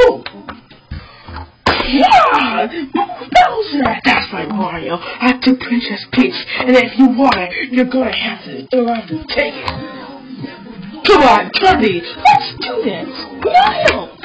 Oh! Yeah! Bowser! That's right, Mario. I took Princess Peach, and if you want it, you're gonna have to take it. Come on, Kirby, let's do this. Mario!